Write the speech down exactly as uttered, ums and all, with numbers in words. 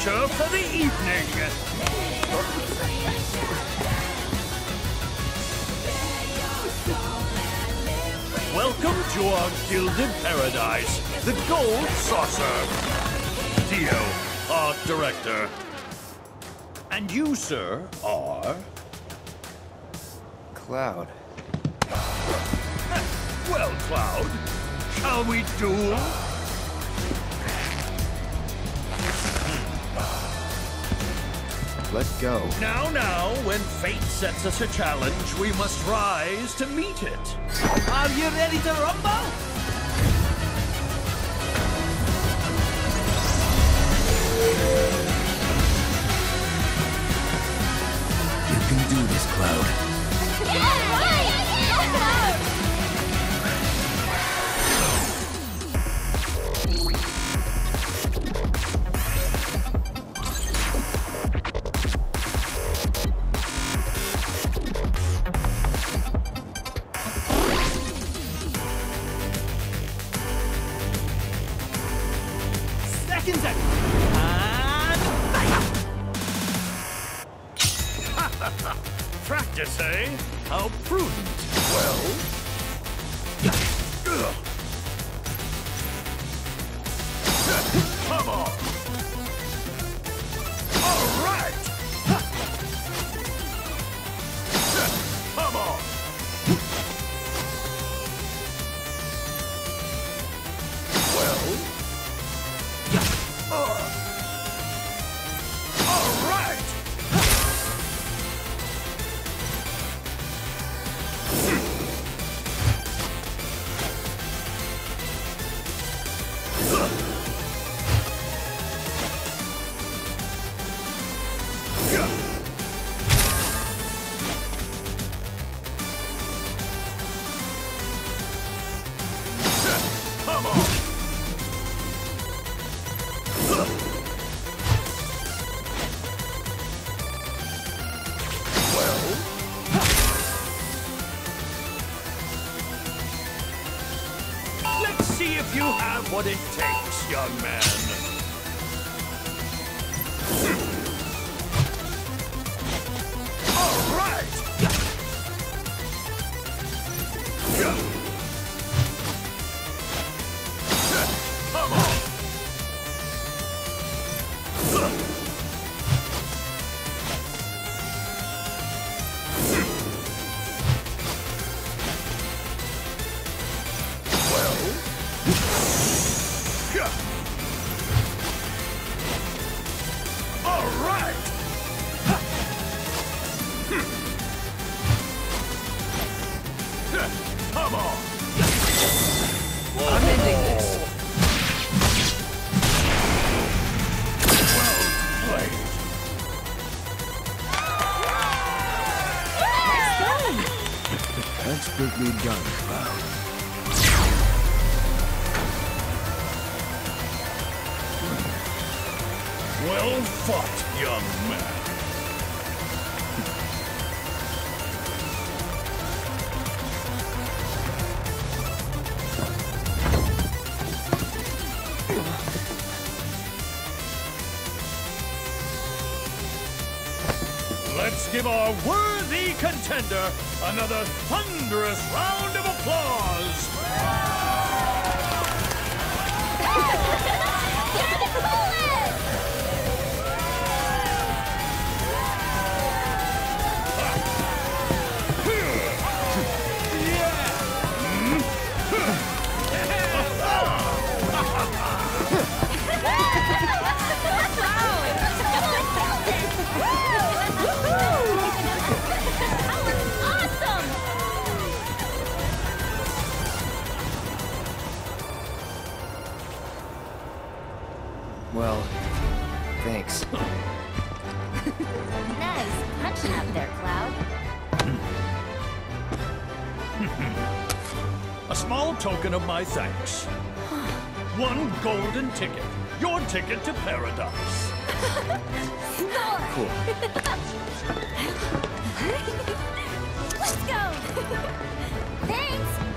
adventure for the evening. Welcome to our gilded paradise, the Gold Saucer. Dio, art director. And you, sir, are... Cloud. Well, Cloud, shall we duel? Let's go. Now, now, when fate sets us a challenge, we must rise to meet it. Are you ready to rumble? You can do this, Cloud. Yeah, right! Yeah! Seconds out. And fire! Practice, eh? How prudent. Well... Ugh. Come on! All right! Come on! Well... Uh. All right! Come on! Well... Let's see if you have what it takes, young man. All right! Come on! Well... All right! Come on! I'm ending this. Well played. Expertly done, Cloud. Well fought, young man. Let's give our worthy contender another thunderous round of applause. Well, thanks. Nice punching up there, Cloud. A small token of my thanks. One golden ticket. Your ticket to paradise. Cool. Let's go! Thanks!